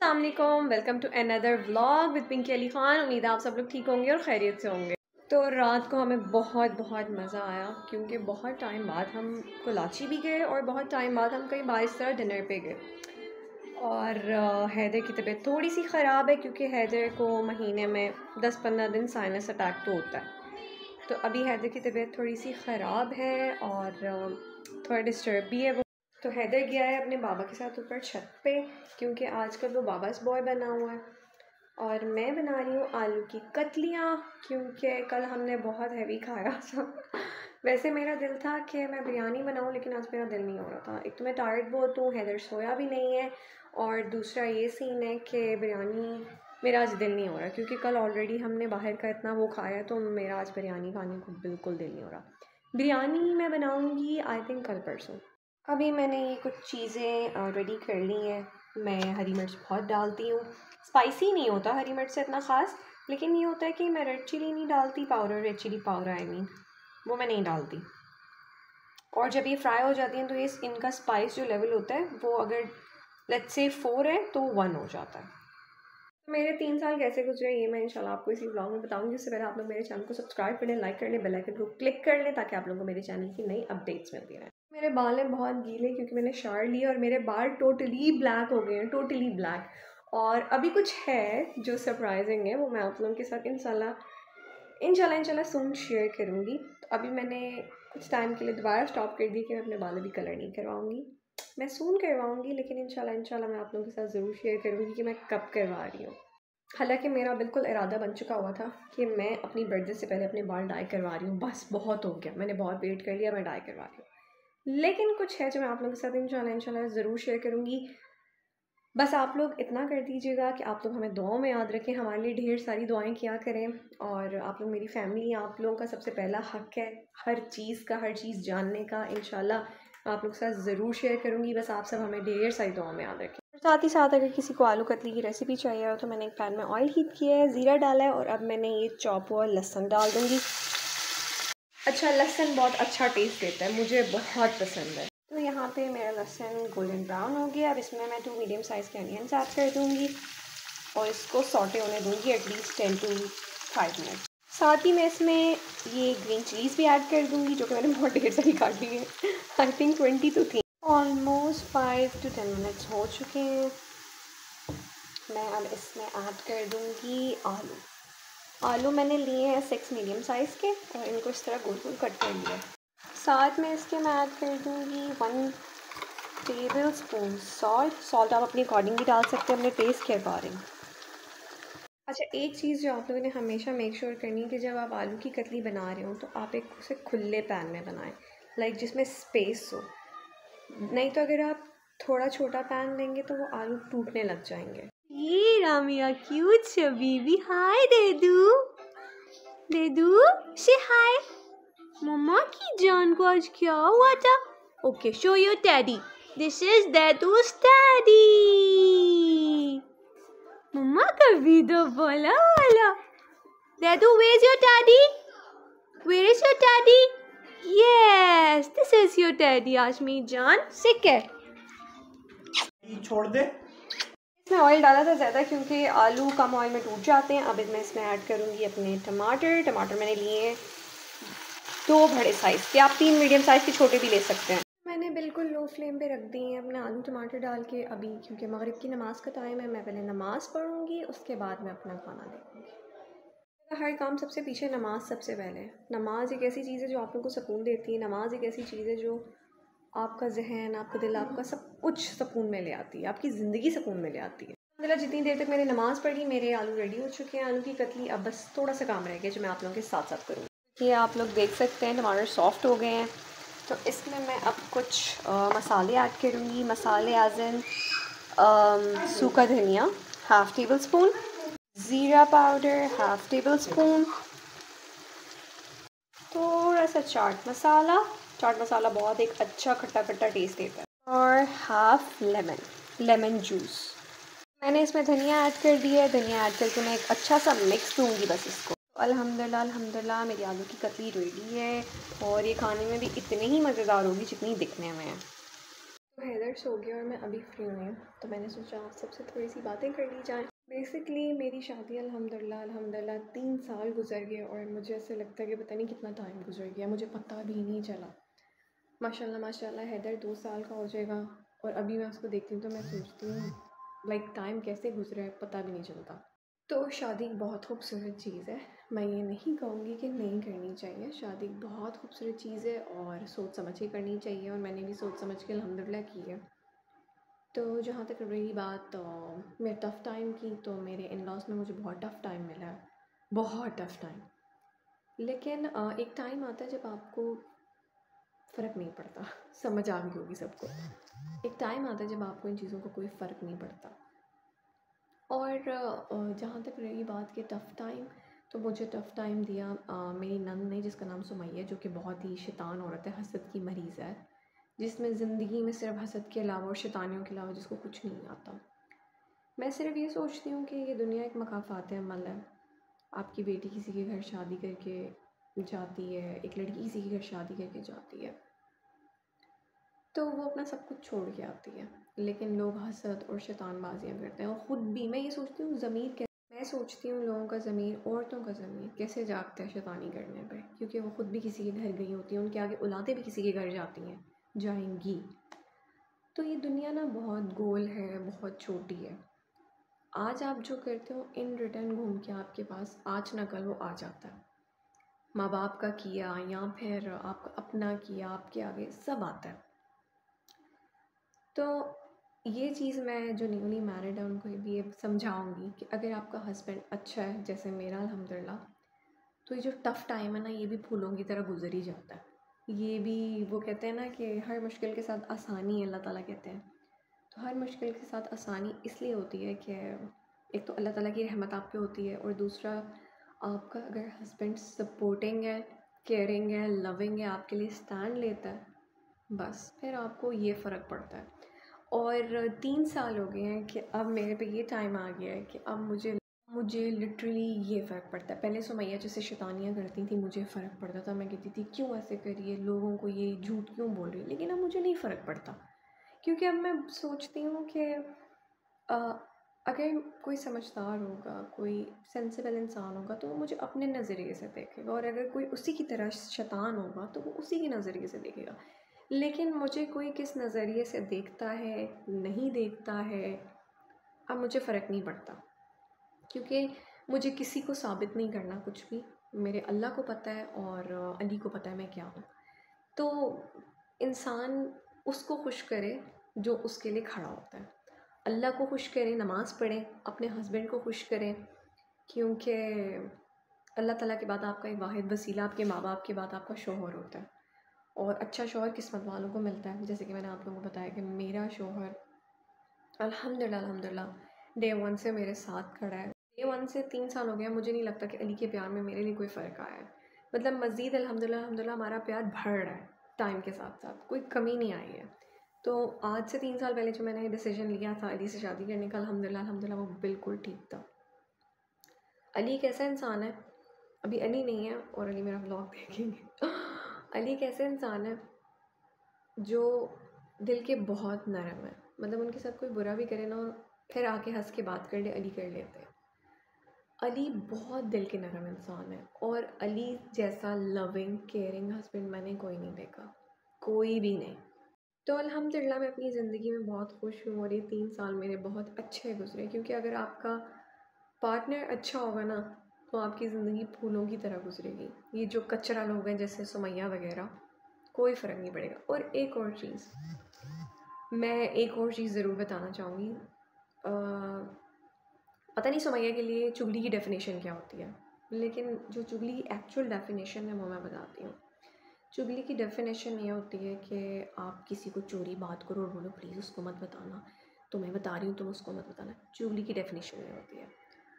अस्सलामुअलैकुम, welcome to another vlog with Pinky Ali Khan. उम्मीद है आप सब लोग ठीक होंगे और खैरियत से होंगे। तो रात को हमें बहुत बहुत मज़ा आया क्योंकि बहुत टाइम बाद हम कोलाची भी गए और बहुत टाइम बाद हम कहीं बाहर इस तरह डिनर पे गए। और हैदर की तबीयत थोड़ी सी ख़राब है क्योंकि हैदर को महीने में 10-15 दिन साइनस अटैक तो होता है। तो अभी हैदर की तबीयत थोड़ी सी ख़राब है और थोड़ा डिस्टर्ब भी है वो। तो हैदर गया है अपने बाबा के साथ ऊपर छत पे क्योंकि आजकल वो बाबास बॉय बना हुआ है। और मैं बना रही हूँ आलू की कतलियाँ क्योंकि कल हमने बहुत हैवी खाया था। वैसे मेरा दिल था कि मैं बिरयानी बनाऊँ लेकिन आज मेरा दिल नहीं हो रहा था। एक तो मैं टायर्ड बहुत हूँ, हैदर सोया भी नहीं है, और दूसरा ये सीन है कि बिरयानी मेरा आज दिल नहीं हो रहा क्योंकि कल ऑलरेडी हमने बाहर का इतना वो खाया, तो मेरा आज बिरयानी खाने को बिल्कुल दिल नहीं हो रहा। बिरयानी मैं बनाऊँगी आई थिंक कल परसों। अभी मैंने ये कुछ चीज़ें रेडी कर ली हैं। मैं हरी मिर्च बहुत डालती हूँ, स्पाइसी नहीं होता हरी मिर्च से इतना ख़ास, लेकिन ये होता है कि मैं रेड चिली नहीं डालती, powder red chilli powder I mean वो मैं नहीं डालती। और जब ये फ्राई हो जाती हैं तो ये इनका स्पाइस जो लेवल होता है वो अगर लेट्स से 4 है तो 1 हो जाता है। मेरे 3 साल कैसे गुजरे ये मैं इंशाल्लाह आपको इसी ब्लॉग में बताऊंगी। उससे पहले आप लोग मेरे चैनल को सब्सक्राइब कर लें, लाइक कर लें, बेल आइकन को क्लिक कर लें ताकि आप लोगों को मेरे चैनल की नई अपडेट्स मिलती रहें। मेरे बाल हैं बहुत गीले क्योंकि मैंने शावर लिया और मेरे बाल टोटली ब्लैक हो गए हैं, टोटली ब्लैक। और अभी कुछ है जो सरप्राइजिंग है, वो मैं आप लोगों के साथ इंशाल्लाह सून शेयर करूँगी। तो अभी मैंने कुछ टाइम के लिए दोबारा स्टॉप कर दी कि मैं अपने बाल अभी कलर नहीं करवाऊँगी, मैं सून करवाऊँगी, लेकिन इंशाल्लाह मैं आप लोगों के साथ ज़रूर शेयर करूँगी कि मैं कब करवा रही हूँ। हालांकि मेरा बिल्कुल इरादा बन चुका हुआ था कि मैं अपनी बर्थडे से पहले अपने बाल डाई करवा रही हूँ, बस बहुत हो गया, मैंने बहुत वेट कर लिया, मैं डाई करवा रही हूँ। लेकिन कुछ है जो मैं आप लोगों के साथ इंशाल्लाह ज़रूर शेयर करूँगी। बस आप लोग इतना कर दीजिएगा कि आप लोग हमें दुआओं में याद रखें, हमारे लिए ढेर सारी दुआएं किया करें। और आप लोग मेरी फैमिली, आप लोगों का सबसे पहला हक़ है हर चीज़ जानने का। इंशाल्लाह मैं आप लोग के साथ ज़रूर शेयर करूँगी, बस आप सब हमें ढेर सारी दुआओं में याद रखें। साथ ही साथ अगर किसी को आलू कतली की रेसिपी चाहिए हो तो मैंने एक पैन में ऑयल हीट किया है, ज़ीरा डाला है और अब मैंने ये चॉप हुआ लहसुन डाल दूँगी। अच्छा, लहसुन बहुत अच्छा टेस्ट देता है, मुझे बहुत पसंद है। तो यहाँ पे मेरा लहसुन गोल्डन ब्राउन हो गया। अब इसमें मैं 2 मीडियम साइज़ के अनियंस ऐड कर दूँगी और इसको सॉटे होने दूँगी एटलीस्ट 10 to 5 मिनट। साथ ही मैं इसमें ये ग्रीन चिलीज़ भी ऐड कर दूँगी जो कि मैंने बहुत ढेर सारी काटी है, I think 20 to 3। Almost 5 to 10 minutes हो चुके हैं। मैं अब इसमें ऐड कर दूँगी आलू मैंने लिए हैं 6 मीडियम साइज़ के और इनको इस तरह गोल गोल कट कर लिया। साथ में इसके मैं ऐड कर दूँगी 1 टेबल स्पून सॉल्ट आप अपने अकॉर्डिंग भी डाल सकते हैं, अपने टेस्ट के अकॉर्डिंग। अच्छा, एक चीज़ जो आप लोगों ने हमेशा मेक श्योर करनी है कि जब आप आलू की कतली बना रहे हो तो आप एक उसे खुले पैन में बनाएं, लाइक जिसमें स्पेस हो। नहीं तो अगर आप थोड़ा छोटा पैन लेंगे तो वो आलू टूटने लग जाएंगे। ये रामिया क्यूट सा बेबी, हाय देदू से हाय। मम्मा की जान को आज क्या हुआ था? Okay, show your teddy, this is Dedu's teddy. Mama का भी तो बोला वाला। Dedu, where is your teddy? Where is your teddy? Yes, this is your teddy. आजमी जान सिक है, छोड़ दे। इसमें ऑयल डाला था ज़्यादा क्योंकि आलू कम ऑयल में टूट जाते हैं। अब मैं इसमें ऐड करूँगी अपने टमाटर मैंने लिए हैं 2 बड़े साइज़ के, आप 3 मीडियम साइज़ के छोटे भी ले सकते हैं। मैंने बिल्कुल लो फ्लेम पे रख दी हैं अपने आलू टमाटर डाल के। अभी क्योंकि मगरिब की नमाज़ का टाइम है, मैं पहले नमाज़ पढ़ूँगी, उसके बाद मैं अपना खाना देखूँगी। हर काम सबसे पीछे नमाज़ सबसे पहले। नमाज़ एक ऐसी चीज़ है जो आप लोगों को सुकून देती है। नमाज़ एक ऐसी चीज़ है जो आपका जहन, आपका दिल, आपका सब कुछ सुकून में ले आती है, आपकी ज़िंदगी सुकून में ले आती है। अल्हम्दुलिल्लाह जितनी देर तक मैंने नमाज़ पढ़ी मेरे आलू रेडी हो चुके हैं, आलू की कतली। अब बस थोड़ा सा काम रह गया जो मैं आप लोगों के साथ साथ करूँगी। ये आप लोग देख सकते हैं टमाटर सॉफ्ट हो गए हैं, तो इसमें मैं अब कुछ मसाले ऐड करूँगी। मसाले एज इन सूखा धनिया हाफ़ टेबल स्पून, ज़ीरा पाउडर हाफ़ टेबल स्पून, थोड़ा सा चाट मसाला बहुत एक अच्छा खट्टा खट्टा टेस्ट देता है, और हाफ़ लेमन जूस। मैंने इसमें धनिया ऐड कर दिया है। धनिया ऐड करके मैं एक अच्छा सा मिक्स दूंगी बस इसको। अल्हम्दुलिल्लाह मेरी आलू की कतली रेडी है और ये खाने में भी इतनी ही मज़ेदार होगी जितनी दिखने में है। तो हैदर सो गया और मैं अभी फ्री हुई हूँ, तो मैंने सोचा आप सबसे थोड़ी सी बातें कर ली जाएँ। बेसिकली मेरी शादी अल्हम्दुलिल्लाह अल्हम्दुलिल्लाह 3 साल गुजर गए और मुझे ऐसे लगता है कि पता नहीं कितना टाइम गुजर गया, मुझे पता भी नहीं चला। माशाल्लाह माशाल्लाह हैदर 2 साल का हो जाएगा और अभी मैं उसको देखती हूँ तो मैं सोचती हूँ लाइक टाइम कैसे गुजरा है पता भी नहीं चलता। तो शादी एक बहुत खूबसूरत चीज़ है, मैं ये नहीं कहूँगी कि नहीं करनी चाहिए। शादी एक बहुत खूबसूरत चीज़ है और सोच समझ के करनी चाहिए और मैंने भी सोच समझ के अल्हम्दुलिल्लाह की है। तो जहाँ तक रही बात मेरे टफ़ टाइम की, तो मेरे इन लॉज़ में मुझे बहुत टफ़ टाइम मिला है, बहुत टफ़ टाइम। लेकिन एक टाइम आता है जब आपको फ़र्क नहीं पड़ता। समझ आ गई होगी सबको। एक टाइम आता है जब आपको इन चीज़ों का कोई फ़र्क नहीं पड़ता। और जहाँ तक रही बात कि टफ़ टाइम, तो मुझे टफ़ टाइम दिया मेरी नंद ने, जिसका नाम सुमैया, जो कि बहुत ही शैतान औरत है, हसद की मरीज़ है, जिसमें ज़िंदगी में सिर्फ हसद के अलावा और शैतानियों के अलावा जिसको कुछ नहीं आता। मैं सिर्फ ये सोचती हूँ कि ये दुनिया एक मकाफ़ात अमल है। आपकी बेटी किसी के घर शादी करके जाती है, एक लड़की किसी के घर शादी करके जाती है, तो वो अपना सब कुछ छोड़ के आती है, लेकिन लोग हसद और शैतानबाजियाँ करते हैं। और ख़ुद भी मैं ये सोचती हूँ मैं सोचती हूँ लोगों का ज़मीर, औरतों का ज़मीर कैसे जागता है शैतानी करने पे, क्योंकि वो ख़ुद भी किसी के घर गई होती हैं, उनके आगे औलादें भी किसी के घर जाती हैं, जाएंगी। तो ये दुनिया ना बहुत गोल है, बहुत छोटी है। आज आप जो करते हो इन रिटर्न घूम के आपके पास आज ना कल वो आ जाता है। माँ बाप का किया या फिर आपका अपना किया, आपके आगे सब आता है। तो ये चीज़ मैं जो न्यूली मैरिड है उनको भी ये समझाऊंगी कि अगर आपका हस्बैंड अच्छा है, जैसे मेरा अल्हम्दुलिल्लाह, तो ये जो टफ़ टाइम है ना, ये भी फूलों की तरह गुजर ही जाता है। ये भी, वो कहते हैं ना कि हर मुश्किल के साथ आसानी, अल्लाह ताला कहते हैं। तो हर मुश्किल के साथ आसानी इसलिए होती है कि एक तो अल्लाह ताला की रहमत आप पे होती है, और दूसरा आपका अगर हस्बैंड सपोर्टिंग है, केयरिंग है, लविंग है, आपके लिए स्टैंड लेता है, बस फिर आपको ये फ़र्क पड़ता है। और 3 साल हो गए हैं कि अब मेरे पे ये टाइम आ गया है कि अब मुझे लिटरली ये फ़र्क पड़ता है। पहले सुमैया जैसे शैतानियाँ करती थी मुझे फ़र्क पड़ता था, मैं कहती थी क्यों ऐसे कर रही है, लोगों को ये झूठ क्यों बोल रही है, लेकिन अब मुझे नहीं फ़र्क पड़ता, क्योंकि अब मैं सोचती हूँ कि अगर कोई समझदार होगा, कोई सेंसिबल इंसान होगा, तो वो मुझे अपने नज़रिए से देखेगा, और अगर कोई उसी की तरह शैतान होगा तो वो उसी के नज़रिए से देखेगा। लेकिन मुझे कोई किस नज़रिए से देखता है, नहीं देखता है, अब मुझे फ़र्क नहीं पड़ता, क्योंकि मुझे किसी को साबित नहीं करना कुछ भी। मेरे अल्लाह को पता है और अली को पता है मैं क्या हूँ। तो इंसान उसको खुश करे जो उसके लिए खड़ा होता है। अल्लाह को खुश करें, नमाज़ पढ़ें, अपने हस्बैंड को खुश करें, क्योंकि अल्लाह ताला के बाद आपका एक वाहिद वसीला, आपके माँ बाप के बाद आपका शौहर होता है, और अच्छा शौहर किस्मत वालों को मिलता है। जैसे कि मैंने आप लोगों को बताया कि मेरा शौहर अल्हम्दुलिल्लाह अल्हम्दुलिल्लाह डे 1 से मेरे साथ खड़ा है। डे 1 से 3 साल हो गया, मुझे नहीं लगता कि अली के प्यार में मेरे लिए कोई फ़र्क आया है। मतलब मज़ीद अल्हम्दुलिल्लाह अल्हम्दुलिल्लाह हमारा प्यार बढ़ रहा है टाइम के साथ साथ, कोई कमी नहीं आई है। तो आज से 3 साल पहले जो मैंने डिसीजन लिया था अली से शादी करने का, अल्हम्दुलिल्लाह अल्हम्दुलिल्लाह वो बिल्कुल ठीक था। अली एक ऐसा इंसान है, अभी अली नहीं है और अली मेरा व्लॉग देखेंगे अली एक ऐसा इंसान है जो दिल के बहुत नरम है, मतलब उनके साथ कोई बुरा भी करे ना, फिर आके हंस के बात कर ले, अली कर लेते हैं। अली बहुत दिल के नरम इंसान है, और अली जैसा लविंग केयरिंग हस्बैंड मैंने कोई नहीं देखा, कोई भी नहीं। तो अल्हम्दुलिल्लाह मैं अपनी ज़िंदगी में बहुत खुश हूँ, और ये 3 साल मेरे बहुत अच्छे गुजरे, क्योंकि अगर आपका पार्टनर अच्छा होगा ना, तो आपकी ज़िंदगी फूलों की तरह गुजरेगी। ये जो कचरा लोग हैं जैसे सुमैया वगैरह, कोई फ़र्क नहीं पड़ेगा। और एक और चीज़, मैं एक और चीज़ ज़रूर बताना चाहूँगी। पता नहीं सुमैया के लिए चुगली की डेफिनेशन क्या होती है, लेकिन जो चुगली की एक्चुअल डेफिनेशन है वो मैं बताती हूँ। चुगली की डेफिनेशन ये होती है कि आप किसी को चोरी बात करो और बोलो प्लीज़ उसको मत बताना, तो मैं बता रही हूँ तुम उसको मत बताना। चुगली की डेफिनेशन ये होती है।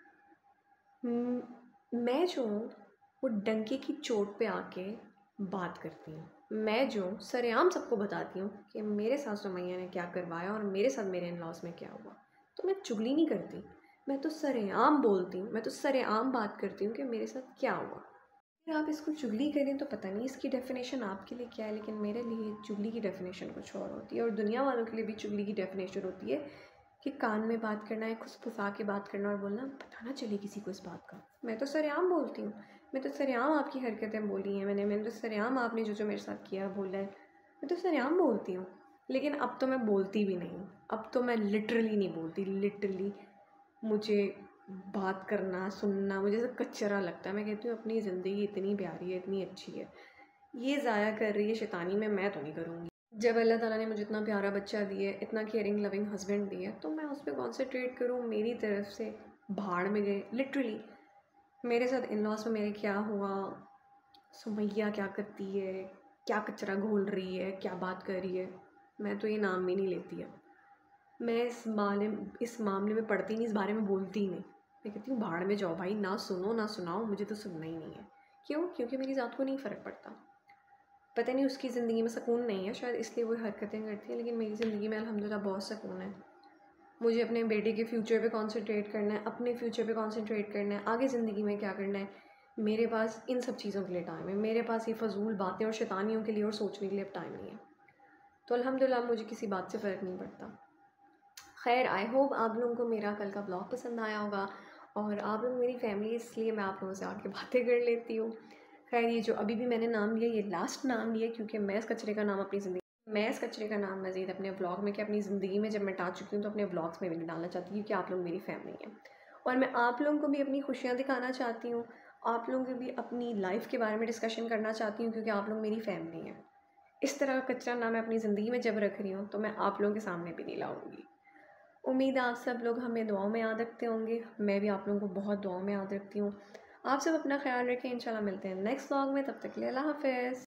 मैं जो हूँ वो डंके की चोट पे आके बात करती हूँ। मैं जो सरेआम सबको बताती हूँ कि मेरे साथ सुमैया ने क्या करवाया और मेरे साथ मेरे इन लॉज में क्या हुआ। तो मैं चुगली नहीं करती, मैं तो सरेआम बोलती हूँ, मैं तो सरेआम बात करती हूँ कि मेरे साथ क्या हुआ। अगर आप इसको चुगली करें तो पता नहीं इसकी डेफ़िनेशन आपके लिए क्या है, लेकिन मेरे लिए चुगली की डेफ़िनेशन कुछ और होती है, और दुनिया वालों के लिए भी चुगली की डेफ़िनेशन होती है कि कान में बात करना है, फुसफुसा के बात करना और बोलना पता ना चले किसी को इस बात का। मैं तो सरेआम बोलती हूँ, मैं तो सरेआम आपकी हरकतें बोली हैं, मैंने तो सरेआम आपने जो जो मेरे साथ किया बोला है, मैं तो सरेआम बोलती हूँ। लेकिन अब तो मैं बोलती भी नहीं हूँ, अब तो मैं लिटरली नहीं बोलती। लिटरली मुझे बात करना, सुनना मुझे सब कचरा लगता है। मैं कहती हूँ अपनी ज़िंदगी इतनी प्यारी है, इतनी अच्छी है, ये ज़ाया कर रही है शैतानी में, मैं तो नहीं करूँगी। जब अल्लाह ताला ने मुझे इतना प्यारा बच्चा दिया है, इतना केयरिंग लविंग हस्बैंड दिया है, तो मैं उस पर कॉन्सेंट्रेट करूँ। मेरी तरफ से भाड़ में गए लिटरली। मेरे साथ इन लॉज में मेरे क्या हुआ, सुमैया क्या करती है, क्या कचरा घोल रही है, क्या बात कर रही है, मैं तो ये नाम भी नहीं लेती है। मैं इस मामले में पढ़ती नहीं, इस बारे में बोलती ही नहीं। मैं कहती हूँ भाड़ में जाओ भाई, ना सुनो ना सुनाओ, मुझे तो सुनना ही नहीं है। क्यों? क्योंकि मेरी ज़ात को नहीं फ़र्क पड़ता। पता नहीं उसकी ज़िंदगी में सुकून नहीं है, शायद इसलिए वो हरकतें करती है, लेकिन मेरी ज़िंदगी में अल्हम्दुलिल्लाह बहुत सुकून है। मुझे अपने बेटे के फ्यूचर पे कॉन्सेंट्रेट करना है, अपने फ्यूचर पे कॉन्सेंट्रेट करना है, आगे ज़िंदगी में क्या करना है। मेरे पास इन सब चीज़ों के लिए टाइम है, मेरे पास ये फ़जूल बातें और शैतानियों के लिए और सोचने के लिए अब टाइम नहीं है। तो अल्हम्दुलिल्लाह मुझे किसी बात से फ़र्क नहीं पड़ता। खैर, आई होप आप लोगों को मेरा कल का ब्लॉग पसंद आया होगा, और आप लोग मेरी फैमिली, इसलिए मैं आप लोगों से आके बातें कर लेती हूँ। खैर, ये जो अभी भी मैंने नाम लिया, ये लास्ट नाम लिया, क्योंकि मैं इस कचरे का नाम अपनी ज़िंदगी मैं इस कचरे का नाम मज़ीद अपने व्लॉग में, कि अपनी ज़िंदगी में जब मैं डाल चुकी हूँ तो अपने व्लॉग्स में भी नहीं डालना चाहती, क्योंकि आप लोग मेरी फैमिली हैं। और मैं आप लोगों को भी अपनी खुशियाँ दिखाना चाहती हूँ, आप लोगों को भी अपनी लाइफ के बारे में डिस्कशन करना चाहती हूँ, क्योंकि आप लोग मेरी फैमिली हैं। इस तरह का कचरा ना मैं अपनी ज़िंदगी में जब रख रही हूँ तो मैं आप लोगों के सामने भी नहीं लाऊंगी। उम्मीद है आप सब लोग हमें दुआओं में याद रखते होंगे, मैं भी आप लोगों को बहुत दुआओं में याद रखती हूँ। आप सब अपना ख्याल रखें, इंशाल्लाह मिलते हैं नेक्स्ट व्लॉग में, तब तक के लिए अल्लाह हाफ़िज़।